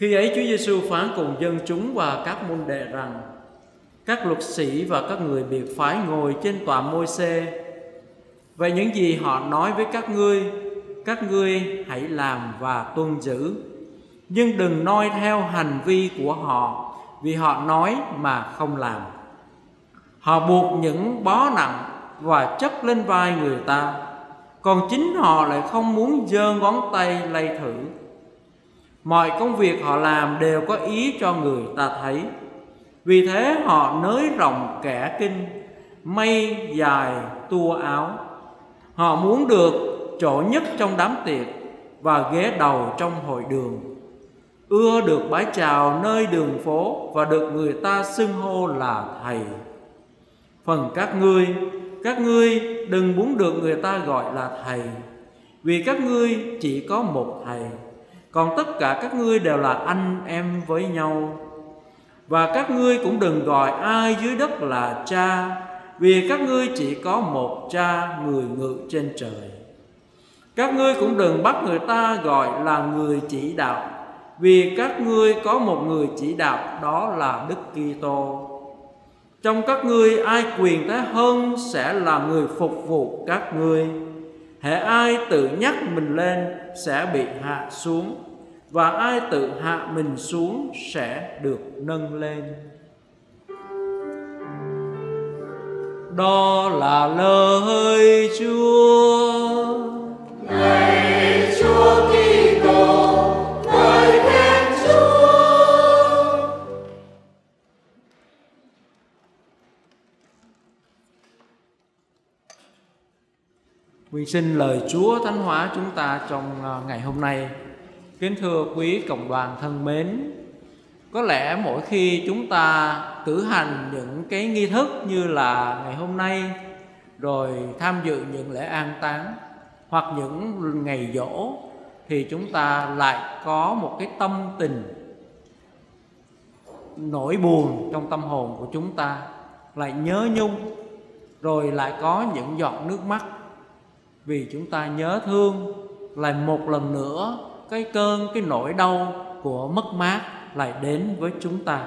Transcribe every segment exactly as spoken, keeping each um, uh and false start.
Khi ấy Chúa Giêsu phán cùng dân chúng và các môn đệ rằng: các luật sĩ và các người biệt phái ngồi trên tòa Môi-se. Vậy những gì họ nói với các ngươi, các ngươi hãy làm và tuân giữ. Nhưng đừng noi theo hành vi của họ, vì họ nói mà không làm. Họ buộc những bó nặng và chất lên vai người ta, còn chính họ lại không muốn giơ ngón tay lay thử. Mọi công việc họ làm đều có ý cho người ta thấy. Vì thế họ nới rộng kẻ kinh, may dài tua áo. Họ muốn được chỗ nhất trong đám tiệc và ghế đầu trong hội đường, ưa được bái chào nơi đường phố và được người ta xưng hô là thầy. Phần các ngươi, các ngươi đừng muốn được người ta gọi là thầy, vì các ngươi chỉ có một thầy, còn tất cả các ngươi đều là anh em với nhau. Và các ngươi cũng đừng gọi ai dưới đất là cha, vì các ngươi chỉ có một cha, người ngự trên trời. Các ngươi cũng đừng bắt người ta gọi là người chỉ đạo, vì các ngươi có một người chỉ đạo, đó là Đức Kitô. Trong các ngươi ai quyền thế hơn sẽ là người phục vụ các ngươi. Hễ ai tự nhắc mình lên sẽ bị hạ xuống, và ai tự hạ mình xuống sẽ được nâng lên. Đó là lời Chúa. Lạy Chúa Kitô, lời khen Chúa. Nguyện xin lời Chúa thánh hóa chúng ta trong ngày hôm nay. Kính thưa quý cộng đoàn thân mến, có lẽ mỗi khi chúng ta cử hành những cái nghi thức như là ngày hôm nay, rồi tham dự những lễ an táng hoặc những ngày giỗ, thì chúng ta lại có một cái tâm tình nỗi buồn trong tâm hồn của chúng ta, lại nhớ nhung, rồi lại có những giọt nước mắt vì chúng ta nhớ thương. Lại một lần nữa cái cơn, cái nỗi đau của mất mát lại đến với chúng ta.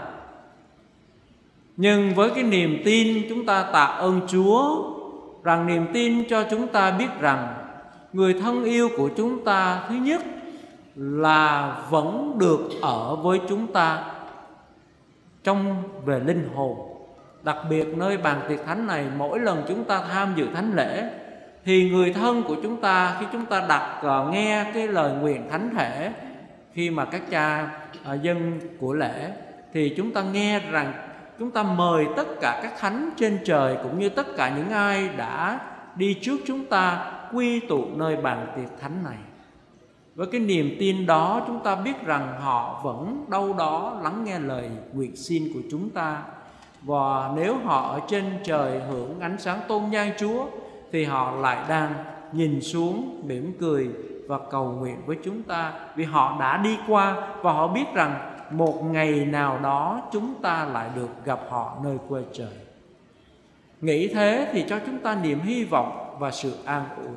Nhưng với cái niềm tin, chúng ta tạ ơn Chúa rằng niềm tin cho chúng ta biết rằng người thân yêu của chúng ta, thứ nhất là vẫn được ở với chúng ta trong về linh hồn. Đặc biệt nơi bàn tiệc thánh này, mỗi lần chúng ta tham dự thánh lễ thì người thân của chúng ta, khi chúng ta đặt uh, nghe cái lời nguyện thánh thể, khi mà các cha uh, dân của lễ, thì chúng ta nghe rằng chúng ta mời tất cả các thánh trên trời cũng như tất cả những ai đã đi trước chúng ta quy tụ nơi bàn tiệc thánh này. Với cái niềm tin đó, chúng ta biết rằng họ vẫn đâu đó lắng nghe lời nguyện xin của chúng ta. Và nếu họ ở trên trời hưởng ánh sáng tôn nhang Chúa, thì họ lại đang nhìn xuống mỉm cười và cầu nguyện với chúng ta, vì họ đã đi qua và họ biết rằng một ngày nào đó chúng ta lại được gặp họ nơi quê trời. Nghĩ thế thì cho chúng ta niềm hy vọng và sự an ủi.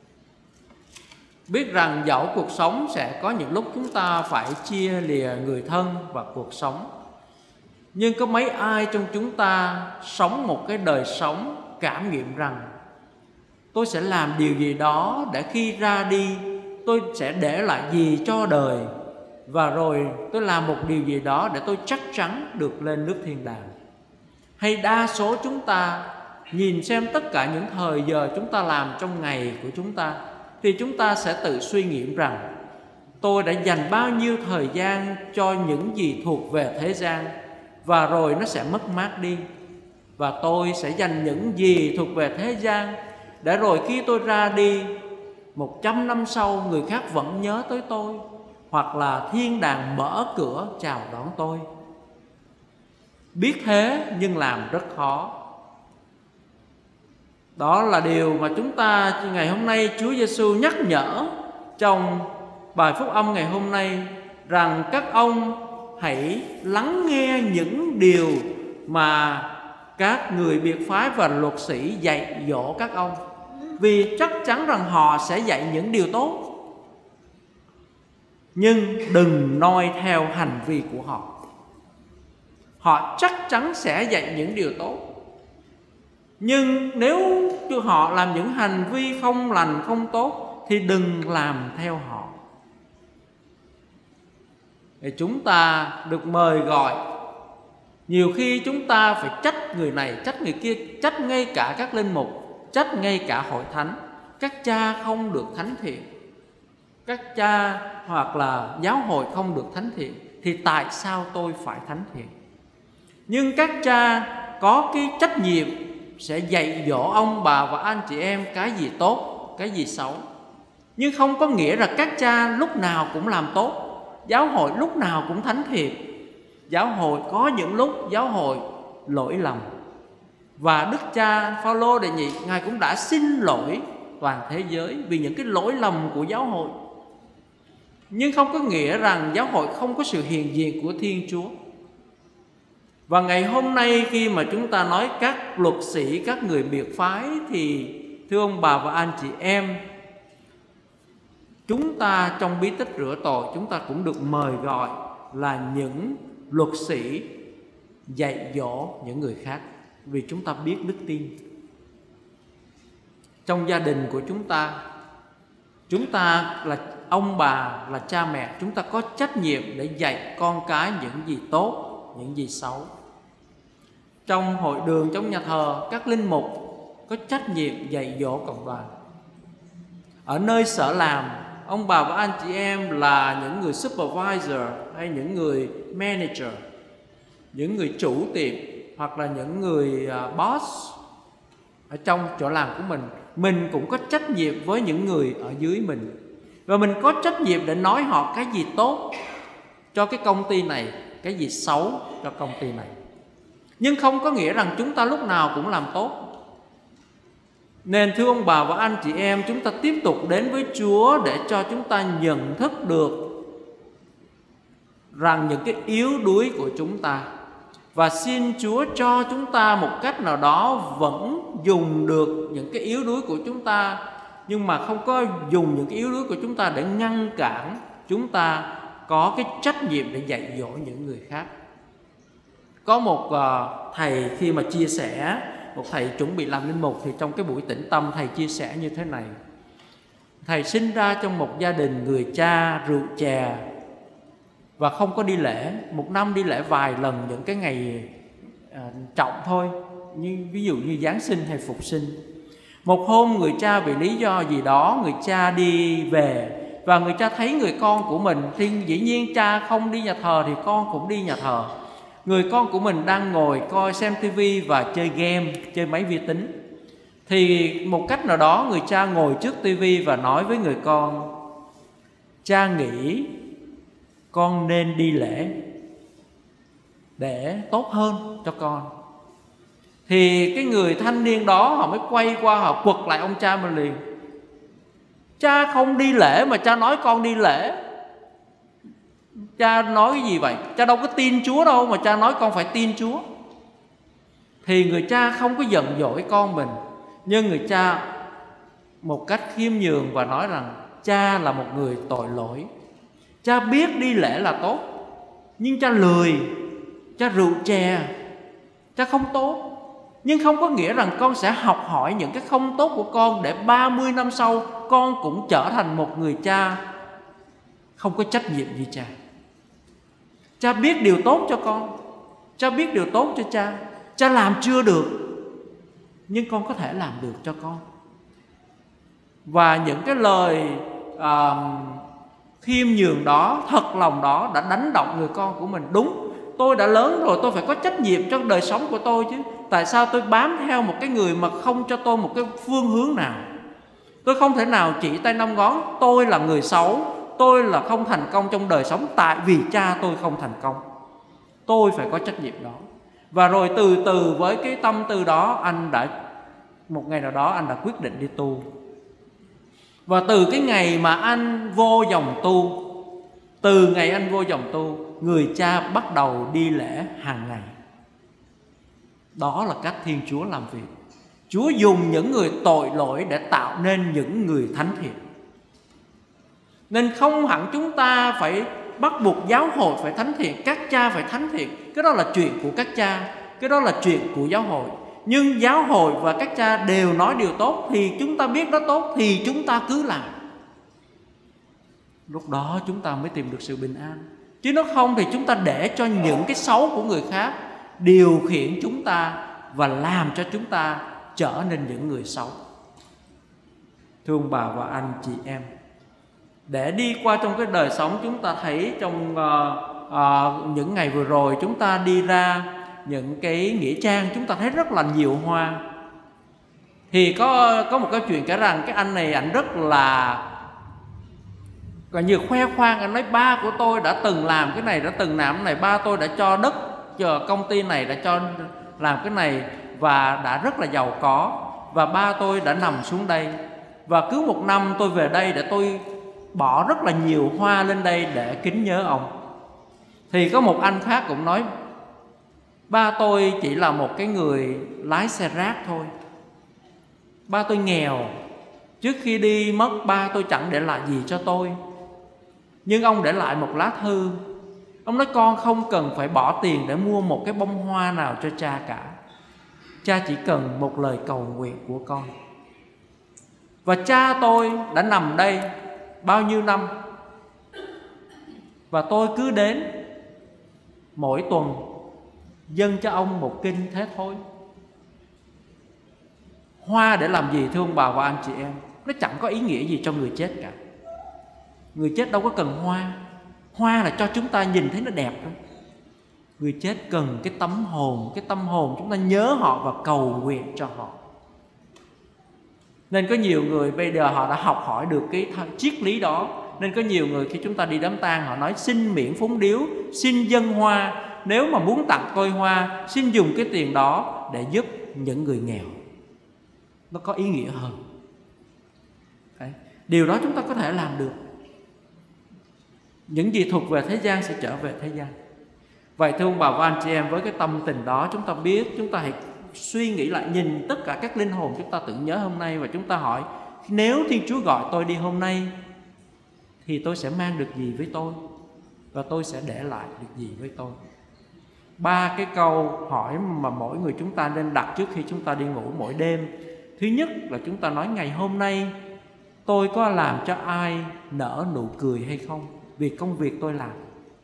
Biết rằng dẫu cuộc sống sẽ có những lúc chúng ta phải chia lìa người thân và cuộc sống, nhưng có mấy ai trong chúng ta sống một cái đời sống cảm nghiệm rằng tôi sẽ làm điều gì đó để khi ra đi tôi sẽ để lại gì cho đời, và rồi tôi làm một điều gì đó để tôi chắc chắn được lên nước thiên đàng. Hay đa số chúng ta nhìn xem tất cả những thời giờ chúng ta làm trong ngày của chúng ta, thì chúng ta sẽ tự suy nghiệm rằng tôi đã dành bao nhiêu thời gian cho những gì thuộc về thế gian, và rồi nó sẽ mất mát đi. Và tôi sẽ dành những gì thuộc về thế gian để rồi khi tôi ra đi, một trăm năm sau người khác vẫn nhớ tới tôi, hoặc là thiên đàng mở cửa chào đón tôi. Biết thế nhưng làm rất khó. Đó là điều mà chúng ta ngày hôm nay Chúa Giêsu nhắc nhở trong bài phúc âm ngày hôm nay, rằng các ông hãy lắng nghe những điều mà các người biệt phái và luật sĩ dạy dỗ các ông, vì chắc chắn rằng họ sẽ dạy những điều tốt. nhưng đừng noi theo hành vi của họ. Họ chắc chắn sẽ dạy những điều tốt, nhưng nếu họ làm những hành vi không lành, không tốt thì đừng làm theo họ. Để chúng ta được mời gọi, nhiều khi chúng ta phải trách người này, trách người kia, trách ngay cả các linh mục, trách ngay cả hội thánh. Các cha không được thánh thiện, các cha hoặc là giáo hội không được thánh thiện, thì tại sao tôi phải thánh thiện? Nhưng các cha có cái trách nhiệm sẽ dạy dỗ ông bà và anh chị em cái gì tốt, cái gì xấu. Nhưng không có nghĩa là các cha lúc nào cũng làm tốt, giáo hội lúc nào cũng thánh thiện. Giáo hội có những lúc giáo hội lỗi lầm, và Đức Cha Phaolô Đệ Nhị Ngài cũng đã xin lỗi toàn thế giới vì những cái lỗi lầm của giáo hội. Nhưng không có nghĩa rằng giáo hội không có sự hiện diện của Thiên Chúa. Và ngày hôm nay khi mà chúng ta nói các luật sĩ, các người biệt phái, thì thưa ông bà và anh chị em, chúng ta trong bí tích rửa tội, chúng ta cũng được mời gọi là những luật sĩ dạy dỗ những người khác, vì chúng ta biết đức tin. Trong gia đình của chúng ta, chúng ta là ông bà, là cha mẹ, chúng ta có trách nhiệm để dạy con cái những gì tốt, những gì xấu. Trong hội đường, trong nhà thờ, các linh mục có trách nhiệm dạy dỗ cộng đoàn. Ở nơi sở làm, ông bà và anh chị em là những người supervisor hay những người manager, những người chủ tiệm hoặc là những người boss ở trong chỗ làm của mình, mình cũng có trách nhiệm với những người ở dưới mình. Và mình có trách nhiệm để nói họ cái gì tốt cho cái công ty này, cái gì xấu cho công ty này. Nhưng không có nghĩa rằng chúng ta lúc nào cũng làm tốt. Nên thưa ông bà và anh chị em, chúng ta tiếp tục đến với Chúa để cho chúng ta nhận thức được rằng những cái yếu đuối của chúng ta, và xin Chúa cho chúng ta một cách nào đó vẫn dùng được những cái yếu đuối của chúng ta, nhưng mà không có dùng những cái yếu đuối của chúng ta để ngăn cản chúng ta có cái trách nhiệm để dạy dỗ những người khác. Có một uh, thầy khi mà chia sẻ, một thầy chuẩn bị làm linh mục, thì trong cái buổi tĩnh tâm thầy chia sẻ như thế này. Thầy sinh ra trong một gia đình người cha rượu chè và không có đi lễ. Một năm đi lễ vài lần những cái ngày uh, trọng thôi, như ví dụ như Giáng sinh hay Phục sinh. Một hôm người cha vì lý do gì đó, người cha đi về, và người cha thấy người con của mình, thì dĩ nhiên cha không đi nhà thờ thì con cũng đi nhà thờ. Người con của mình đang ngồi coi xem tivi và chơi game, chơi máy vi tính. Thì một cách nào đó người cha ngồi trước tivi và nói với người con: cha nghĩ con nên đi lễ để tốt hơn cho con. Thì cái người thanh niên đó họ mới quay qua, họ quật lại ông cha mình liền: cha không đi lễ mà cha nói con đi lễ. Cha nói cái gì vậy? Cha đâu có tin Chúa đâu mà cha nói con phải tin Chúa. Thì người cha không có giận dỗi con mình, nhưng người cha một cách khiêm nhường và nói rằng cha là một người tội lỗi. Cha biết đi lễ là tốt, nhưng cha lười, cha rượu chè, cha không tốt. Nhưng không có nghĩa rằng con sẽ học hỏi những cái không tốt của con để ba mươi năm sau con cũng trở thành một người cha không có trách nhiệm như cha. Cha biết điều tốt cho con, cha biết điều tốt cho cha. Cha làm chưa được, nhưng con có thể làm được cho con. Và những cái lời uh, khiêm nhường đó, thật lòng đó đã đánh động người con của mình. Đúng, tôi đã lớn rồi, tôi phải có trách nhiệm cho đời sống của tôi chứ. Tại sao tôi bám theo một cái người mà không cho tôi một cái phương hướng nào? Tôi không thể nào chỉ tay năm ngón tôi là người xấu, tôi là không thành công trong đời sống tại vì cha tôi không thành công. Tôi phải có trách nhiệm đó. Và rồi từ từ với cái tâm tư đó, anh đã một ngày nào đó anh đã quyết định đi tu. Và từ cái ngày mà anh vô dòng tu, từ ngày anh vô dòng tu, người cha bắt đầu đi lễ hàng ngày. Đó là cách Thiên Chúa làm việc. Chúa dùng những người tội lỗi để tạo nên những người thánh thiện. Nên không hẳn chúng ta phải bắt buộc giáo hội phải thánh thiện, các cha phải thánh thiện. Cái đó là chuyện của các cha, cái đó là chuyện của giáo hội. Nhưng giáo hội và các cha đều nói điều tốt, thì chúng ta biết đó tốt thì chúng ta cứ làm. Lúc đó chúng ta mới tìm được sự bình an. Chứ nếu không thì chúng ta để cho những cái xấu của người khác điều khiển chúng ta và làm cho chúng ta trở nên những người xấu. Thưa ông bà và anh chị em, để đi qua trong cái đời sống, chúng ta thấy trong uh, uh, những ngày vừa rồi chúng ta đi ra những cái nghĩa trang, chúng ta thấy rất là nhiều hoa. Thì có có một cái chuyện kể rằng cái anh này anh rất là còn nhiều khoe khoang, anh nói ba của tôi đã từng làm cái này, đã từng làm cái này, ba tôi đã cho đất cho công ty này, đã cho làm cái này và đã rất là giàu có, và ba tôi đã nằm xuống đây, và cứ một năm tôi về đây để tôi bỏ rất là nhiều hoa lên đây để kính nhớ ông. Thì có một anh khác cũng nói ba tôi chỉ là một cái người lái xe rác thôi, ba tôi nghèo, trước khi đi mất ba tôi chẳng để lại gì cho tôi, nhưng ông để lại một lá thư. Ông nói con không cần phải bỏ tiền để mua một cái bông hoa nào cho cha cả, cha chỉ cần một lời cầu nguyện của con. Và cha tôi đã nằm đây bao nhiêu năm, và tôi cứ đến mỗi tuần dâng cho ông một kinh thế thôi. Hoa để làm gì thưa ông bà và anh chị em? Nó chẳng có ý nghĩa gì cho người chết cả. Người chết đâu có cần hoa. Hoa là cho chúng ta nhìn thấy nó đẹp thôi. Người chết cần cái tấm hồn, cái tâm hồn chúng ta nhớ họ và cầu nguyện cho họ. Nên có nhiều người bây giờ họ đã học hỏi được cái triết lý đó. Nên có nhiều người khi chúng ta đi đám tang họ nói xin miễn phúng điếu, xin dâng hoa. Nếu mà muốn tặng tôi hoa, xin dùng cái tiền đó để giúp những người nghèo. Nó có ý nghĩa hơn. Đấy. Điều đó chúng ta có thể làm được. Những gì thuộc về thế gian sẽ trở về thế gian. Vậy thưa ông bà và anh chị em, với cái tâm tình đó chúng ta biết, chúng ta hãy suy nghĩ lại, nhìn tất cả các linh hồn chúng ta tưởng nhớ hôm nay, và chúng ta hỏi nếu Thiên Chúa gọi tôi đi hôm nay thì tôi sẽ mang được gì với tôi, và tôi sẽ để lại được gì với tôi. Ba cái câu hỏi mà mỗi người chúng ta nên đặt trước khi chúng ta đi ngủ mỗi đêm. Thứ nhất là chúng ta nói ngày hôm nay tôi có làm cho ai nở nụ cười hay không vì công việc tôi làm.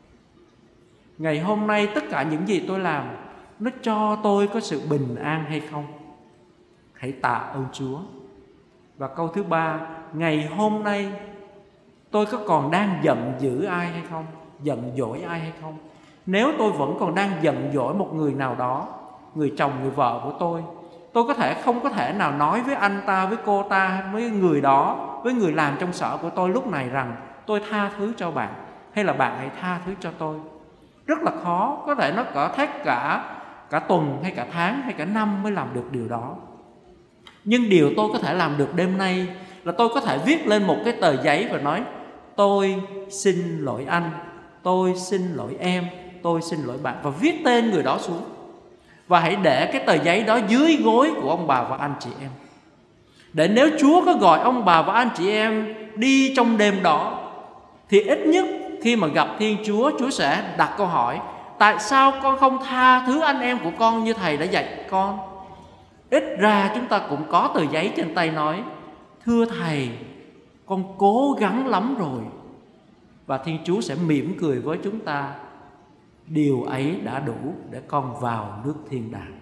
Ngày hôm nay tất cả những gì tôi làm nó cho tôi có sự bình an hay không? Hãy tạ ơn Chúa. Và câu thứ ba, ngày hôm nay tôi có còn đang giận dữ ai hay không? Giận dỗi ai hay không? Nếu tôi vẫn còn đang giận dỗi một người nào đó, người chồng, người vợ của tôi, tôi có thể không có thể nào nói với anh ta, với cô ta, với người đó, với người làm trong sở của tôi lúc này rằng tôi tha thứ cho bạn, hay là bạn hãy tha thứ cho tôi. Rất là khó, có thể nó có thách cả cả tuần hay cả tháng hay cả năm mới làm được điều đó. Nhưng điều tôi có thể làm được đêm nay là tôi có thể viết lên một cái tờ giấy và nói tôi xin lỗi anh, tôi xin lỗi em, tôi xin lỗi bạn, và viết tên người đó xuống. Và hãy để cái tờ giấy đó dưới gối của ông bà và anh chị em, để nếu Chúa có gọi ông bà và anh chị em đi trong đêm đó, thì ít nhất khi mà gặp Thiên Chúa, Chúa sẽ đặt câu hỏi tại sao con không tha thứ anh em của con như Thầy đã dạy con. Ít ra chúng ta cũng có tờ giấy trên tay nói thưa Thầy, con cố gắng lắm rồi. Và Thiên Chúa sẽ mỉm cười với chúng ta, điều ấy đã đủ để con vào nước thiên đàng.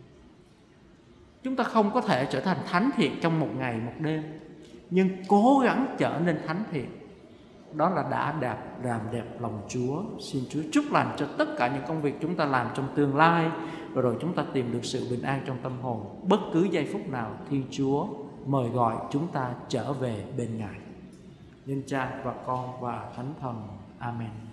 Chúng ta không có thể trở thành thánh thiện trong một ngày một đêm, nhưng cố gắng trở nên thánh thiện, đó là đã đẹp, làm đẹp lòng Chúa. Xin Chúa chúc lành cho tất cả những công việc chúng ta làm trong tương lai, và rồi chúng ta tìm được sự bình an trong tâm hồn. Bất cứ giây phút nào Thiên Chúa mời gọi chúng ta trở về bên Ngài. Nhân Cha và Con và Thánh Thần. Amen.